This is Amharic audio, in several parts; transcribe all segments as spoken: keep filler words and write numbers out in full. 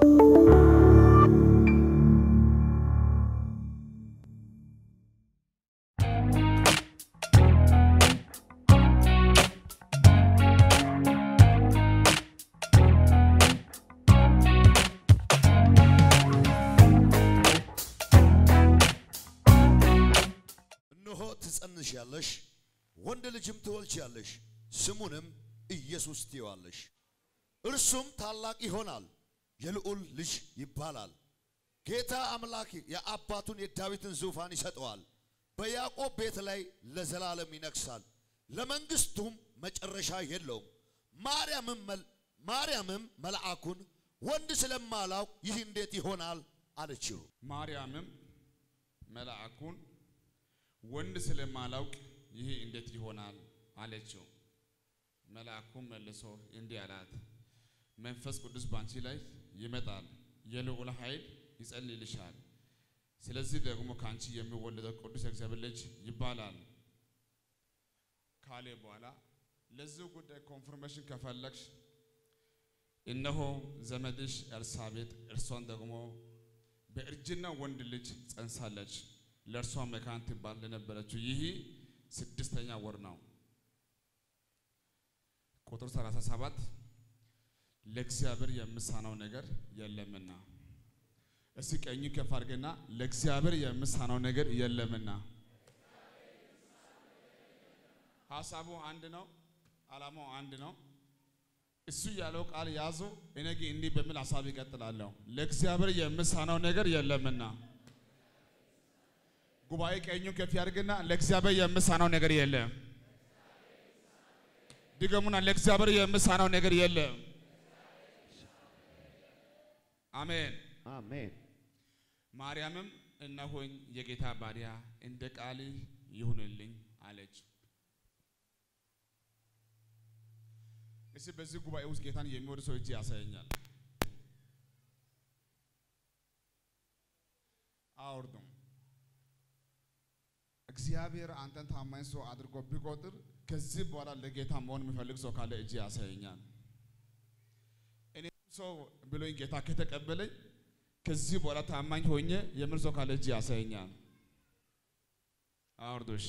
ትጸንሻለሽ ወንድ ልጅም ትወልጃለሽ ስሙንም ኢየሱስ ትይዋለሽ እርሱም ታላቅ ይሆናል የልዑል ልጅ ይባላል ጌታ አምላክ የአባቱን የዳዊትን ዙፋን ይሰጠዋል በያዕቆብ ቤት ላይ ለዘላለም ይነግሣል ለመንግስቱም መጨረሻ የለውም ማርያምም ማርያምም መልአኩን ወንድ ስለማላውቅ ይህ እንዴት ይሆናል አለችው ማርያምም መልአኩን ወንድ ስለማላውቅ ይህ እንዴት ይሆናል አለችው መልአኩም መልሶ እንዲህ አላት መንፈስ ቅዱስ ባንቺ ላይ ይመጣል የልዑል ኃይል ይጸልይልሻል ስለዚህ ደግሞ ካንቺ የሚወለደው ቅዱስ እግዚአብሔር ልጅ ይባላል ካለ በኋላ ለዚህ ጉዳይ ኮንፈርሜሽን ከፈለግሽ እነሆ ዘመድሽ ኤልሳቤጥ እርሷን ደግሞ በእርጅና ወንድ ልጅ ጸንሳለች ለእርሷ መካን ትባል ለነበረችው ይህ ስድስተኛ ወር ነው ቁጥር ሰላሳ ሰባት ለእግዚአብሔር የምሳነው ነገር የለምና እስኪ ቀኝ ከፍ አድርገና ለእግዚአብሔር የምሳነው ነገር የለምና ሐሳቡ አንድ ነው ዓላማው አንድ ነው እሱ ያለው ቃል ያዙ እኔ ግን እንዲህ በሚል ሐሳብ ይቀጥላለሁ ለእግዚአብሔር የምሳነው ነገር የለምና ጉባኤ ቀኙ ከፍ ያድርግና ለእግዚአብሔር የምሳነው ነገር የለም ድገሙና ለእግዚአብሔር የምሳነው ነገር የለም አሜን አሜን ማርያምም እነሆኝ የጌታ ባሪያ እንደ ቃል ይሁንልኝ አለች እሺ በዚህ ጉባኤ ውስጥ ጌታን የሚወድ ሰው እጅ ያሳየኛል አውርዱም እግዚአብሔር አንተን ታማኝ ሰው አድርጎ ቢቆጥር ከዚህ በኋላ ለጌታ መሆን የሚፈልግ ሰው ካለ እጅ ያሳየኛል እኔ ሰው ብሎኝ ጌታ ከተቀበለኝ ከዚህ በኋላ ታማኝ ሆኜ የምር ሰው ካለ እጅ ያሳየኛል አውርዱሽ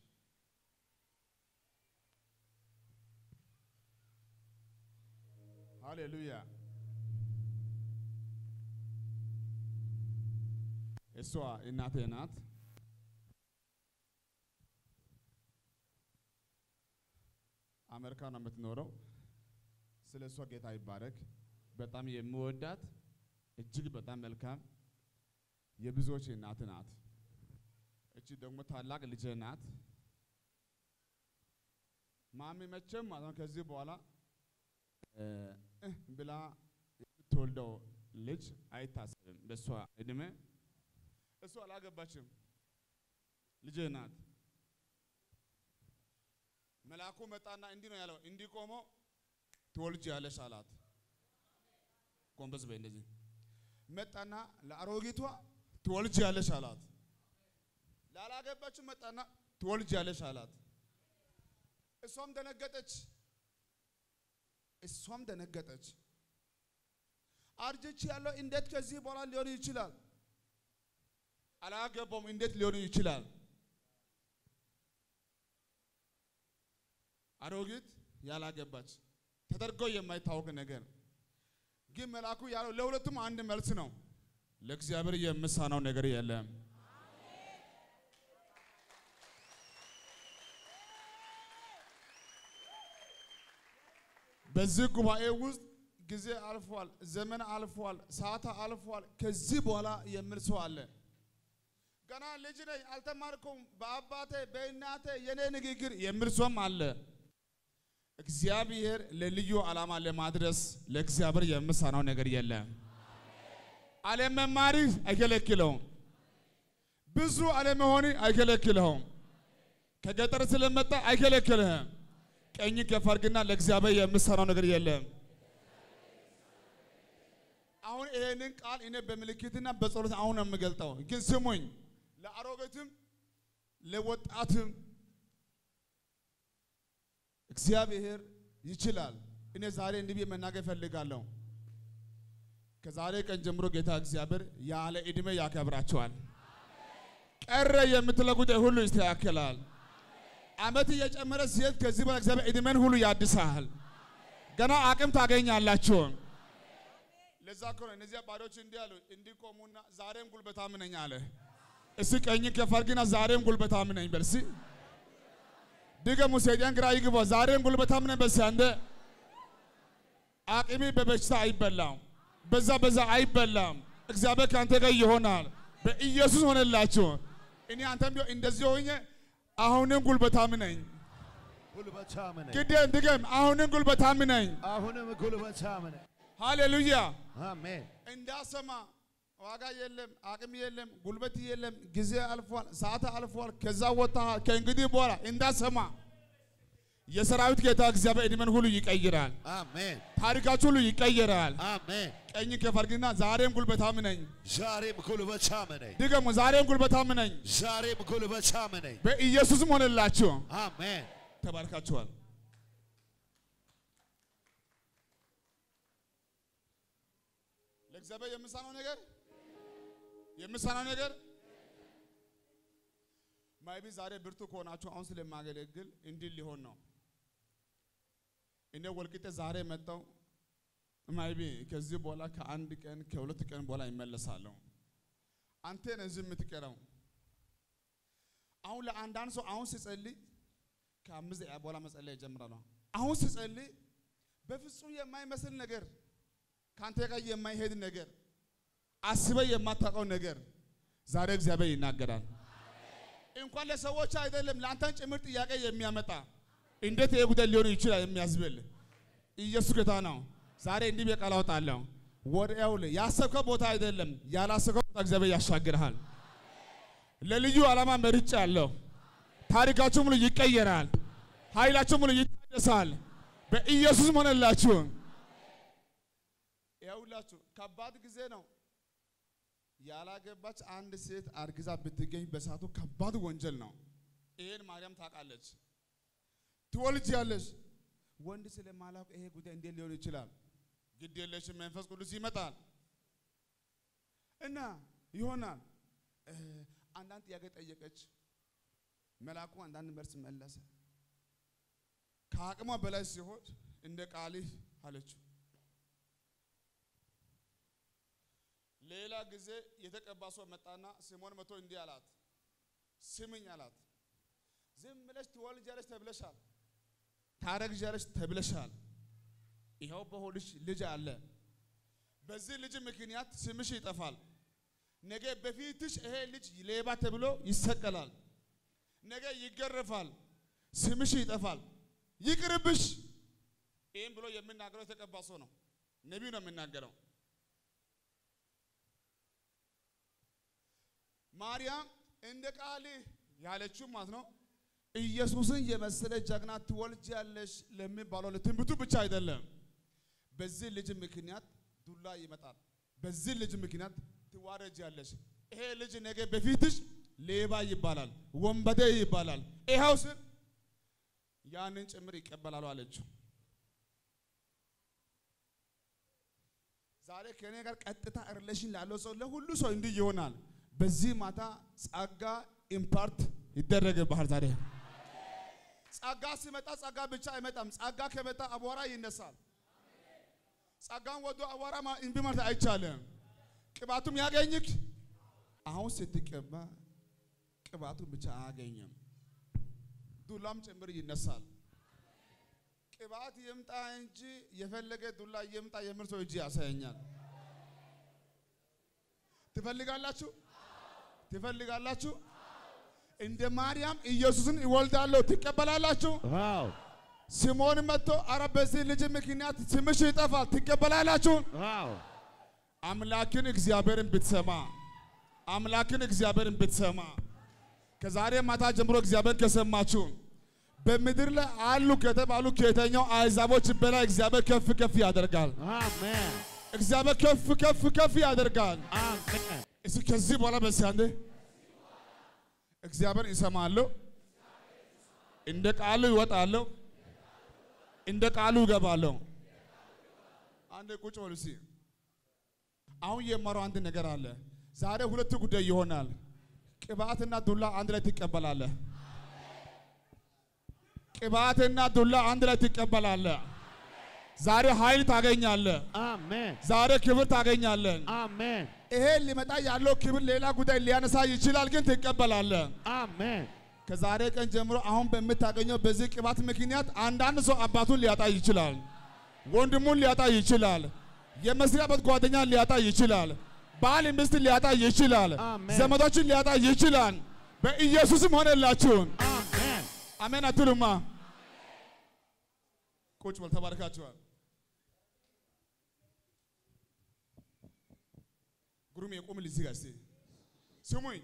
ሃሌሉያ እሷ እናቴ ናት አሜሪካ ነው የምትኖረው ስለሷ ጌታ ይባረክ በጣም የሚወዳት እጅግ በጣም መልካም የብዙዎች እናት ናት እቺ ደግሞ ታላቅ ልጅ ናት ማሚ መቼም ማለት ከዚህ በኋላ ብላ የምትወልደው ልጅ አይታሰብም በሷ እድሜ እሷ አላገባችም ልጅ ናት መልአኩ መጣና እንዲህ ነው ያለው እንዲህ ቆሞ ትወልጃለሽ አላት ቆንበስ በይ እንደዚህ መጣና ለአሮጊቷ ትወልጃለሽ አላት ላላገባችው መጣና ትወልጃለሽ አላት እሷም ደነገጠች እሷም ደነገጠች አርጅች ያለው እንዴት ከዚህ በኋላ ሊሆን ይችላል አላገባም እንዴት ሊሆን ይችላል አሮጊት ያላገባች ተደርጎ የማይታወቅ ነገር ግን መልአኩ ያለው ለሁለቱም አንድ መልስ ነው ለእግዚአብሔር የምሳነው ነገር የለም በዚህ ጉባኤ ውስጥ ጊዜ አልፏል ዘመን አልፏል ሰዓት አልፏል ከዚህ በኋላ የሚል ሰው አለ ገና ልጅ ነኝ አልተማርኩም በአባቴ በእናቴ የኔ ንግግር የሚል ሰውም አለ እግዚአብሔር ለልዩ ዓላማ ለማድረስ ለእግዚአብሔር የምሳነው ነገር የለም ዓለም መማሪ አይከለክለውም ብዙ ዓለም ሆኒ አይከለክለውም ከገጠር ስለመጣ አይከለክልህም ቀኝ ከፍ አድርግና ለእግዚአብሔር የምሳነው ነገር የለም አሁን ይሄንን ቃል እኔ በመልእክትና በጸሎት አሁን የምገልጠው ግን ስሙኝ ለአሮጌትም ለወጣትም እግዚአብሔር ይችላል እኔ ዛሬ እንዲህ መናገር ፈልጋለሁ ከዛሬ ቀን ጀምሮ ጌታ እግዚአብሔር ያለ እድሜ ያከብራቸዋል። ቀረ የምትለጉት ሁሉ ይስተካከላል። አመት እየጨመረ ሲሄድ ከዚህ በኋላ እግዚአብሔር እድሜን ሁሉ ያድሳል። ገና አቅም ታገኛላችሁ። ለዛ እኮ ነው እነዚህ ባሪያዎች እንዲህ አሉ፣ እንዲቆሙና ዛሬም ጉልበታም ነኝ አለ። እሺ ቀኝ ከፈርግና ዛሬም ጉልበታም ነኝ በል። እስኪ ድገሙ። ሰይጣን ግራ ይግባ። ዛሬም ጉልበታም ነኝ በል። አንተ አቅሚ በበሽታ አይበላም፣ በዛ በዛ አይበላም። እግዚአብሔር ካንተ ጋር ይሆናል። በኢየሱስ ሆነላችሁ። እኔ አንተም ቢሆን እንደዚህ ሆኜ አሁንም ጉልበታም ነኝ። ጉልበታም ነኝ። ግዴን ድገም። አሁንም ጉልበታም ነኝ። አሁንም ጉልበታም ነኝ። ሃሌሉያ አሜን። እንዳሰማ ዋጋ የለም፣ አቅም የለም፣ ጉልበት የለም። ጊዜ አልፏል፣ ሰዓት አልፏል። ከዛ ወጣህ። ከእንግዲህ በኋላ እንዳሰማ የሰራዊት ጌታ እግዚአብሔር እድሜን ሁሉ ይቀይራል። አሜን። ታሪካችሁ ሁሉ ይቀይራል። አሜን። ቀኝ ከፈርግና ዛሬም ጉልበታም ነኝ። ዛሬም ጉልበታም ነኝ። ድገሙ። ዛሬም ጉልበታም ነኝ። ዛሬም ጉልበታም ነኝ። በኢየሱስም ሆነላችሁ። አሜን። ተባርካችኋል። ለእግዚአብሔር የምሳነው ነገር የምሳነው ነገር ማይቢ ዛሬ ብርቱ ከሆናችሁ አሁን ስለማገለግል እንዲህ ሊሆን ነው። እኔ ወልቂጤ ዛሬ መጣው ማይቢ ከዚህ በኋላ ከአንድ ቀን ከሁለት ቀን በኋላ ይመለሳለሁ። አንተ ነህ እዚህ የምትቀረው። አሁን ለአንዳንድ ሰው አሁን ሲጸልይ ከአምስት ደቂቃ በኋላ መጸለይ ይጀምራል። አሁን ሲጸልይ በፍጹም የማይመስል ነገር ካንተ ጋር የማይሄድ ነገር አስበህ የማታውቀው ነገር ዛሬ እግዚአብሔር ይናገራል። እንኳን ለሰዎች አይደለም ለአንተን ጭምር ጥያቄ የሚያመጣ እንዴት ይሄ ጉዳይ ሊሆን ይችላል የሚያስብል ኢየሱስ ጌታ ነው። ዛሬ እንዲህ በቃል አወጣለሁ። ወዲያው ያሰብከው ቦታ አይደለም ያላሰብከው ቦታ እግዚአብሔር ያሻግርሃል። ለልዩ ዓላማ መርጫለሁ። ታሪካችሁ ሙሉ ይቀየራል። ኃይላችሁ ሙሉ ይታደሳል። በኢየሱስ ሆነላችሁ። ያውላችሁ ከባድ ጊዜ ነው። ያላገባች አንድ ሴት አርግዛ ብትገኝ በሳቱ ከባድ ወንጀል ነው። ይሄን ማርያም ታውቃለች። ትወልጃለሽ። ወንድ ስለማላውቅ ይሄ ጉዳይ እንዴት ሊሆን ይችላል? ግድ የለሽ መንፈስ ቅዱስ ይመጣል እና ይሆናል። አንዳንድ ጥያቄ ጠየቀች። መልአኩ አንዳንድ መልስ መለሰ። ከአቅሟ በላይ ሲሆን እንደ ቃልህ አለችው። ሌላ ጊዜ የተቀባ ሰው መጣና ሲሞን መቶ እንዲህ አላት፣ ስምኝ አላት። ዝም ብለሽ ትወልጃለሽ ተብለሻል፣ ታረግዣለሽ ተብለሻል። ይኸው በሆድሽ ልጅ አለ። በዚህ ልጅ ምክንያት ስምሽ ይጠፋል። ነገ በፊትሽ ይሄ ልጅ ሌባ ተብሎ ይሰቀላል። ነገ ይገረፋል። ስምሽ ይጠፋል። ይቅርብሽ። ይሄን ብሎ የሚናገረው የተቀባ ሰው ነው። ነቢዩ ነው የሚናገረው። ማርያም እንደ ቃል ያለችው ማለት ነው። ኢየሱስን የመሰለ ጀግና ትወልጃለሽ ለሚባለው ለትንቢቱ ብቻ አይደለም። በዚህ ልጅ ምክንያት ዱላ ይመጣል። በዚህ ልጅ ምክንያት ትዋረጃለሽ። ይሄ ልጅ ነገ በፊትሽ ሌባ ይባላል፣ ወንበዴ ይባላል። ይሄው ስል ያንን ጭምር ይቀበላሉ አለችው። ዛሬ ከኔ ጋር ቀጥታ ሪሌሽን ላለው ሰው ለሁሉ ሰው እንዲህ ይሆናል። በዚህ ማታ ጸጋ ኢምፓርት ይደረግብሃል። ዛሬ ጸጋ ሲመጣ ጸጋ ብቻ አይመጣም። ጸጋ ከመጣ አቧራ ይነሳል። ጸጋን ወዶ አቧራ እንቢ ማለት አይቻልም። ቅባቱም ያገኝክ። አሁን ስትቀባ ቅባቱን ብቻ አያገኝም፣ ዱላም ጭምር ይነሳል። ቅባት ይምጣ እንጂ የፈለገ ዱላ ይምጣ የምር ሰው እጅ ያሳየኛል። ትፈልጋላችሁ? ትፈልጋላችሁ? እንደ ማርያም ኢየሱስን ይወልዳለሁ ትቀበላላችሁ? አዎ። ሲሞን መጥቶ አረ በዚህ ልጅ ምክንያት ስምሽ ይጠፋል ትቀበላላችሁ? አዎ። አምላክን እግዚአብሔርን ብትሰማ አምላክን እግዚአብሔርን ብትሰማ ከዛሬ ማታ ጀምሮ እግዚአብሔር ከሰማችሁ በምድር ላይ አሉ ከተባሉ ከየትኛው አሕዛቦች በላይ እግዚአብሔር ከፍ ከፍ ያደርጋል። አሜን። እግዚአብሔር ከፍ ከፍ ከፍ ያደርጋል። አሜን። እሺ ከዚህ በኋላ በሲያንደ እግዚአብሔር ይሰማሉ፣ እንደ ቃሉ ይወጣሉ፣ እንደ ቃሉ ይገባሉ። አንዴ ቁጭ በሉ እስኪ። አሁን የማረው አንድ ነገር አለ ዛሬ ሁለት ጉዳይ ይሆናል ቅባትና ዱላ አንድ ላይ ትቀበላለህ ቅባትና ዱላ አንድ ላይ ትቀበላለህ ዛሬ ኃይል ታገኛለህ አሜን ዛሬ ክብር ታገኛለህ አሜን ይሄ ሊመጣ ያለው ክብር ሌላ ጉዳይ ሊያነሳ ይችላል ግን ትቀበላለህ አሜን ከዛሬ ቀን ጀምሮ አሁን በመታገኘው በዚህ ቅባት ምክንያት አንዳንድ ሰው አባቱን ሊያጣ ይችላል ወንድሙን ሊያጣ ይችላል የመስሪያ ቤት ጓደኛ ሊያጣ ይችላል ባል ሚስት ሊያጣ ይችላል ዘመዶችን ሊያጣ ይችላል በኢየሱስም ሆነላችሁ አሜን አሜን አትሉማ ቁጭ በል ተባረካችኋል ጉሩም የቆም ልጅ ጋር እስቲ ስሙኝ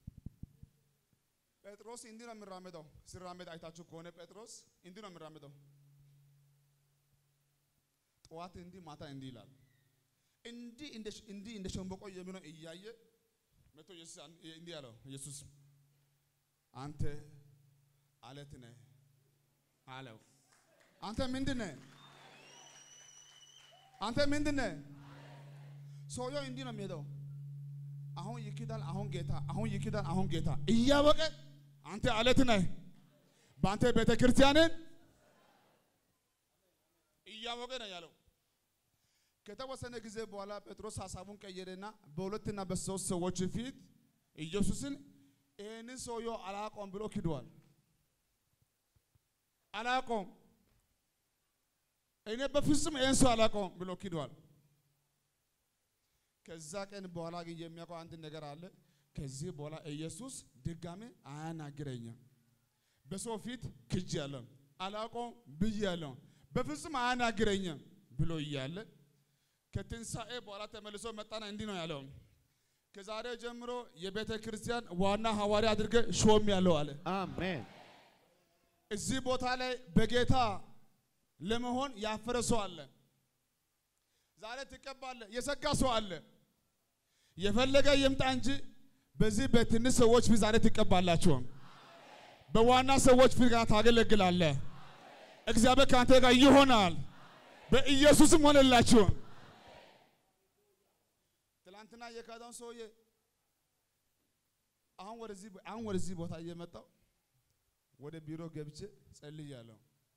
ጴጥሮስ እንዲህ ነው የሚራመደው ሲራመድ አይታችሁ ከሆነ ጴጥሮስ እንዲህ ነው የሚራመደው ጠዋት እንዲህ ማታ እንዲህ ይላል እንዲህ እንደ እንዲህ እንደ ሸምበቆ የሚሆነው እያየ መቶ ኢየሱስ እንዲህ አለው ኢየሱስ አንተ አለት ነህ አለው አንተ ምንድነህ አንተ ምንድነህ ሰውየው እንዲህ ነው የሚሄደው አሁን ይክዳል አሁን ጌታ አሁን ይክዳል አሁን ጌታ እያወቀ አንተ አለት ነህ በአንተ ቤተክርስቲያንን እያወቀ ነው ያለው ከተወሰነ ጊዜ በኋላ ጴጥሮስ ሐሳቡን ቀየረና በሁለትና በሶስት ሰዎች ፊት ኢየሱስን ይሄንን ሰውየው አላቆም ብሎ ክዷል አላቆም እኔ በፍጹም ይሄን ሰው አላቆም ብሎ ክዷል ከዛ ቀን በኋላ ግን የሚያውቀው አንድ ነገር አለ ከዚህ በኋላ ኢየሱስ ድጋሜ አያናግረኝም በሰው ፊት ክጄአለሁ አላቆም ብያለሁ በፍጹም አያናግረኝም ብሎ እያለ ከትንሳኤ በኋላ ተመልሶ መጣና እንዲህ ነው ያለው ከዛሬ ጀምሮ የቤተ ክርስቲያን ዋና ሐዋርያ አድርገ ሾም ያለው አለ አሜን እዚህ ቦታ ላይ በጌታ ለመሆን ያፈረ ሰው አለ ዛሬ ትቀባለህ የሰጋ ሰው አለ የፈለገ ይምጣ እንጂ በዚህ በትንሽ ሰዎች ፊት ዛሬ ትቀባላችሁ በዋና ሰዎች ፊት ጋር ታገለግላለህ እግዚአብሔር ካንተ ጋር ይሆናል በኢየሱስም ሆነላችሁ ትላንትና የካዳውን ሰውዬ አሁን ወደዚህ አሁን ወደዚህ ቦታ እየመጣው ወደ ቢሮ ገብቼ ጸልያለሁ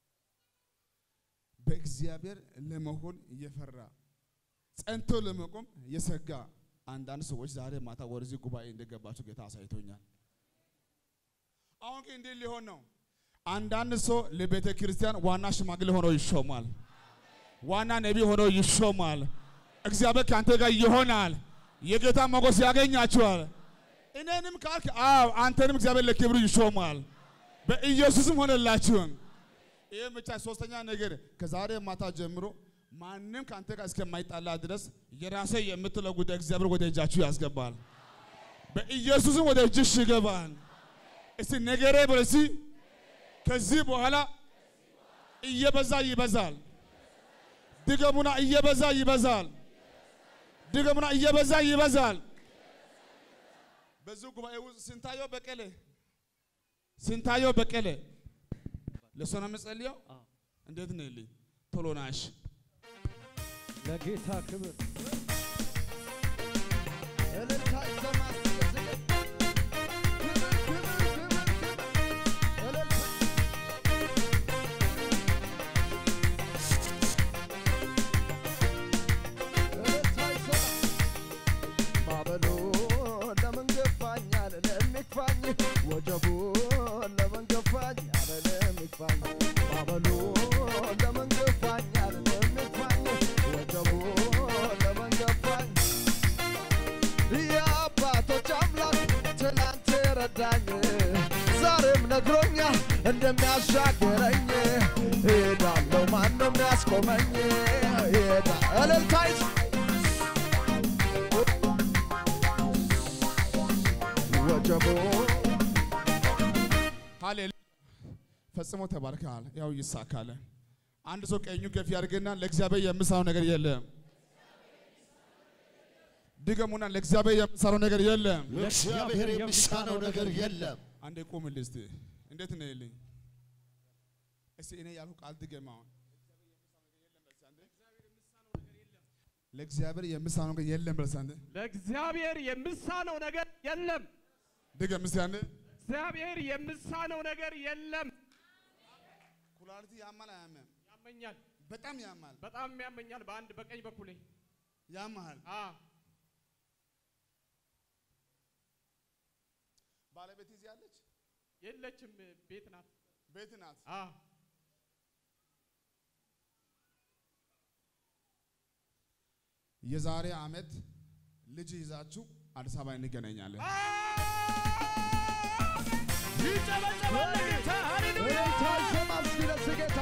በእግዚአብሔር ለመሆን እየፈራ ጸንቶ ለመቆም የሰጋ አንዳንድ ሰዎች ዛሬ ማታ ወደዚህ ጉባኤ እንደገባችሁ ጌታ አሳይቶኛል አሁን ግን እንዴ ሊሆን ነው አንዳንድ ሰው ለቤተ ክርስቲያን ዋና ሽማግሌ ሆኖ ይሾማል ዋና ነቢ ሆኖ ይሾማል እግዚአብሔር ካንተ ጋር ይሆናል የጌታ ሞገስ ያገኛችኋል እኔንም ካልክ አው አንተንም እግዚአብሔር ለክብሩ ይሾማል በኢየሱስም ሆነላችሁ ይሄ ብቻ ሶስተኛ ነገር ከዛሬ ማታ ጀምሮ ማንንም ካንተ ጋር እስከማይጣላ ድረስ የራሴ የምትለው ጉዳይ እግዚአብሔር ወደ እጃችሁ ያስገባል በኢየሱስም ወደ እጅሽ ይገባል እስቲ ነገሬ በለሲ ከዚህ በኋላ እየበዛ ይበዛል ድገሙና እየበዛ ይበዛል ድገሙና እየበዛ ይበዛል በዚህ ጉባኤ ውስጥ ስንታየው በቀለ ስንታየው በቀለ ለሰና መጸልያው እንዴት ነው ይልኝ ቶሎናሽ ለጌታ ክብር እልልታ ይሰማል ወጀቡ ለመንገፋኝ አለም ይፋኝ ባበሉ ለመንገፋኝ አለም ይፋኝ ወጀቡ ለመንገፋኝ የአባቶች አምላክ ትላንት ረዳኝ ዛሬም ነግሮኛል እንደሚያሻገረኝ ሄዳለሁ ማንም ያስቆመኝ ሄዳ እልልታይስ ወጀቡ ሃሌሉያ ፈጽሞ ተባርከሃል ያው ይሳካል አንድ ሰው ቀኙ ከፍ ያርገና ለእግዚአብሔር የምሳው ነገር የለም ድገሙና ለእግዚአብሔር የምሳው ነገር የለም ለእግዚአብሔር የምሳነው ነገር የለም አንዴ ቆምልኝ እስቲ እንዴት ነው ይልኝ እስቲ እኔ ያልኩ ቃል ድገማው ለእግዚአብሔር የምሳነው ነገር የለም ብለሳንደ ለእግዚአብሔር የምሳነው ነገር የለም ደገም ምስያንደ እግዚአብሔር የምሳነው ነገር የለም ኩላሊቲ ያማል አያመም ያመኛል በጣም ያማል በጣም ያመኛል በአንድ በቀኝ በኩል ያማል አ ባለቤት ይያለች የለችም ቤት ናት ቤት ናት አ የዛሬ አመት ልጅ ይዛችሁ አዲስ አበባ እንገናኛለን ይጨበጨባል ጌታ ሃሌሉያ ታሰማስ ቢለስ ጌታ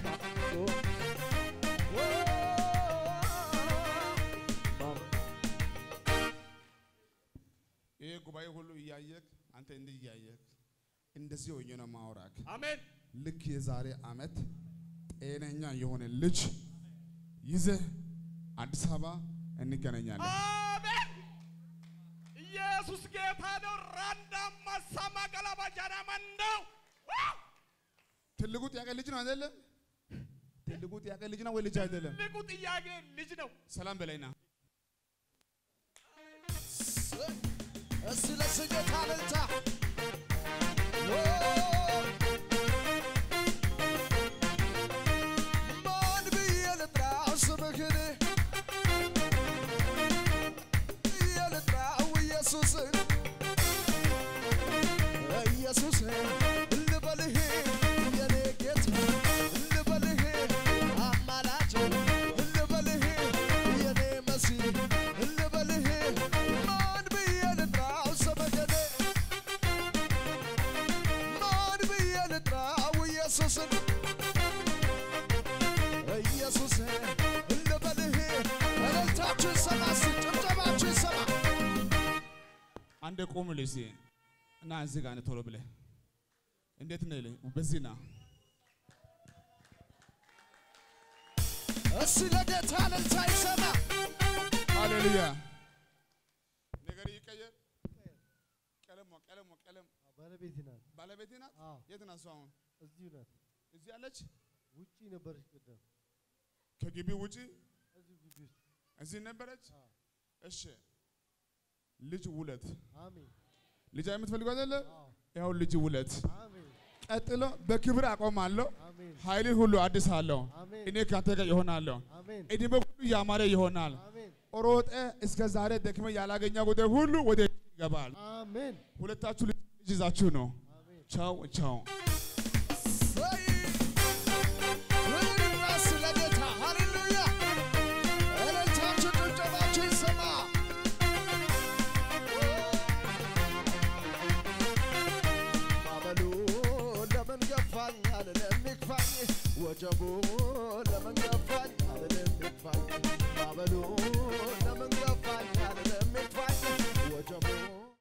ይሄ ጉባኤ ሁሉ እያየክ አንተ እንደ እያየክ እንደዚህ ሆኜ ነው ማውራክ አሜን ልክ የዛሬ አመት ጤነኛ የሆነ ልጅ ይዘህ አዲስ አበባ እንገናኛለን አሜን ኢየሱስ ጌታ ነው ራንዳም ማሳማ ገላባ ጃራማን ነው ትልቁ ጥያቄ ልጅ ነው አይደለም ትልቁ ጥያቄ ልጅ ነው ወይ ልጅ አይደለም ትልቁ ጥያቄ ልጅ ነው ሰላም በለይና እስ ለስጌታ ልልታ ማን ብዬ ልጥራው ስምህን የልጥራው ኢየሱስን ኢየሱስ ልበልህ የኔ ጌታ ልበልህ አማላጅ ልበልህ የኔ መሲህ ልበልህ ማን ብዬ ልጥራው ስምህን ማን ብዬ ልጥራው ኢየሱስን ኢየሱስ ልበልህ እልልታችሁ ይሰማ ጭብጨባችሁ ይሰማ አንደ ቆም ልሲ እና እዚህ ጋር ቶሎ ብለህ እንዴት ነህ ልኝ በዚህና እሺ ለጌታ እልልታ ይሰማ ሃሌሉያ ነገር ይቀየር ቀለም ቀለም ቀለም ባለቤቴ ናት ባለቤቴ ናት የት ናት እሷ አሁን እዚሁ ናት እዚህ አለች ውጪ ነበረች ቀደም ከግቢ ውጪ እዚሁ ግቢ ውስጥ እዚህ ነበረች እሺ ልጅ ውለት አሜን ልጅ የምትፈልገው አይደለ አዎ ያው ልጅ ውለት አሜን ቀጥሎ በክብር አቆማለሁ አሜን ኃይል ሁሉ አዲስ አለው አሜን እኔ ካንተ ጋር ይሆናለሁ አሜን እድሜ ሁሉ ያማረ ይሆናል አሜን ሮጠ እስከ ዛሬ ደክመ ያላገኘ ጉዳይ ሁሉ ወደ ይገባል አሜን ሁለታችሁ ልጅ ይዛችሁ ነው አሜን ቻው ቻው ሰይ ወይራስ ለጌታ ሃሌሉያ እልልታችሁ ጭብጨባችሁ ይሰማ ማበሉ ለምን ገፋኝ አልልም ይግፋኝ ወጀቡ ለምን ገፋኝ አልልም ይግፋኝ ማበሉ